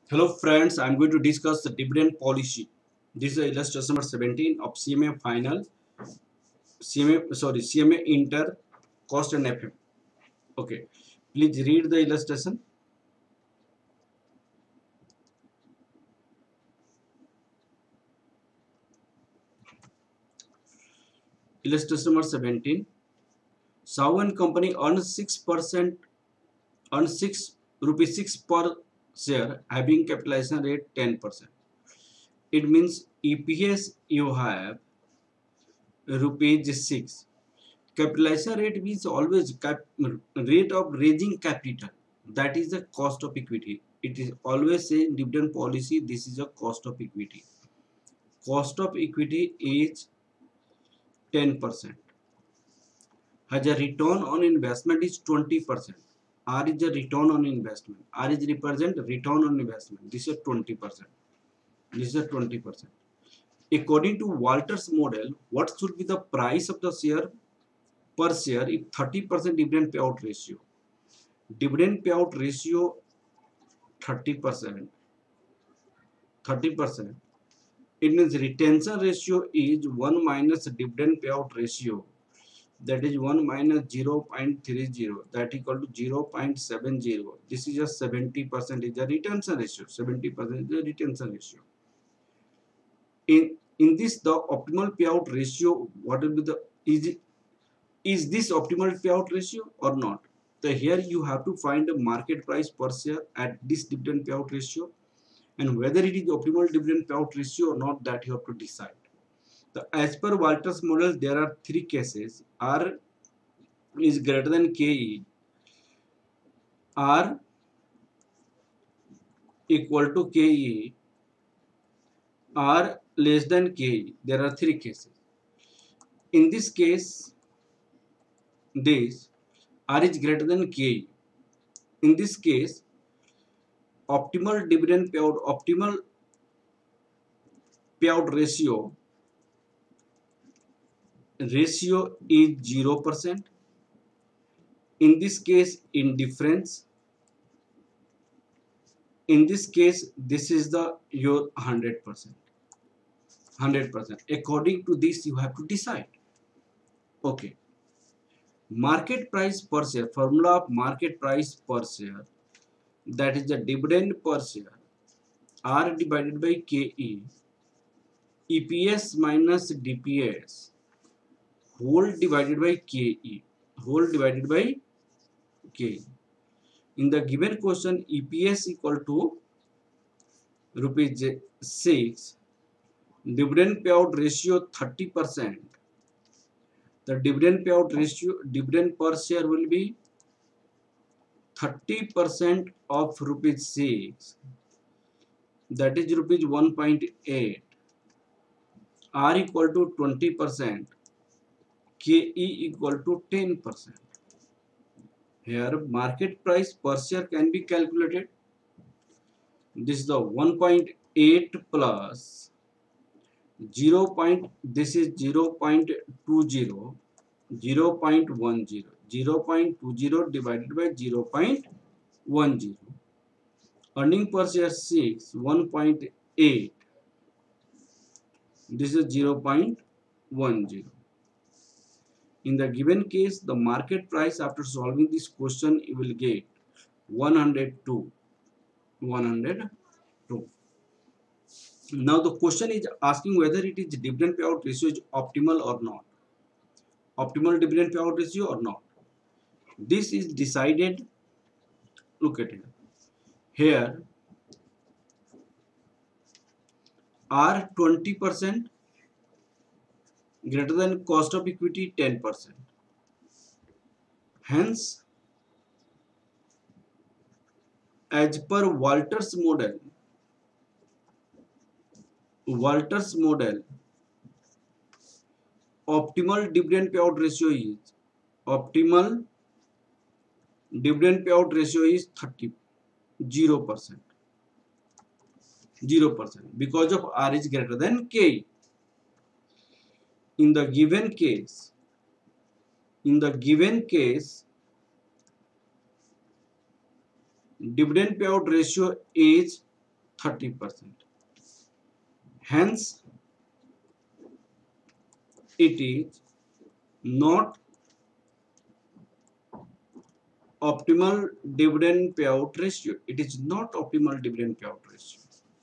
Hello friends, I am going to discuss the dividend policy. This is illustration number 17 of CMA final, CMA inter, cost and FM. Okay, please read the illustration. Illustration number 17. Saw and Company earns 6%, earns 6 rupees 6 per share, having capitalization rate 10%. It means EPS you have rupees 6. Capitalization rate means always rate of raising capital. That is the cost of equity. It is always say in dividend policy, this is a cost of equity. Cost of equity is 10%. Has a return on investment is 20%. R is a return on investment. R is represent return on investment. This is 20%. This is 20%. According to Walter's model, what should be the price of the share per share if 30% dividend payout ratio? Dividend payout ratio 30%. 30%. It means retention ratio is 1 minus dividend payout ratio. That is 1 minus 0.30. That equal to 0.70. This is just 70% is the retention ratio. 70% is the retention ratio. In this, the optimal payout ratio, what will be the is this optimal payout ratio or not? So here you have to find a market price per share at this dividend payout ratio, and whether it is optimal dividend payout ratio or not, that you have to decide. As per Walter's model, there are three cases. R is greater than KE, R equal to KE, R less than KE. There are three cases. In this case, this R is greater than KE. In this case, optimal dividend payout ratio is 0%. In this case, indifference. In this case, this is the your 100%. 100%. According to this, you have to decide. Okay. Market price per share. Formula of market price per share. That is the dividend per share. R divided by KE. EPS minus DPS. Whole divided by KE. Whole divided by K. In the given question, EPS equal to rupees 6. Dividend payout ratio 30%. The dividend payout ratio, dividend per share will be 30% of rupees 6. That is rupees 1.8. R equal to 20%. KE equal to 10%. Here market price per share can be calculated. This is the 1.8 plus 0. This is 0.20, 0.10. 0.20 divided by 0.10. Earning per share 6, 1.8. This is 0.10. In the given case, the market price after solving this question, you will get 102. 102. Now the question is asking whether it is dividend payout ratio is optimal or not. Optimal dividend payout ratio or not. This is decided. Look at it. Here R 20% greater than cost of equity 10%. Hence, as per Walter's model, optimal dividend payout ratio is 0%. 0% because of R is greater than K. In the given case, dividend payout ratio is 30%. Hence, it is not optimal dividend payout ratio. It is not optimal dividend payout ratio.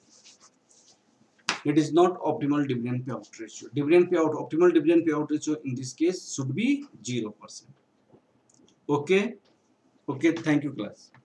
It is not optimal dividend payout ratio. Dividend payout, optimal dividend payout ratio in this case should be 0%. Okay. Okay. Thank you, class.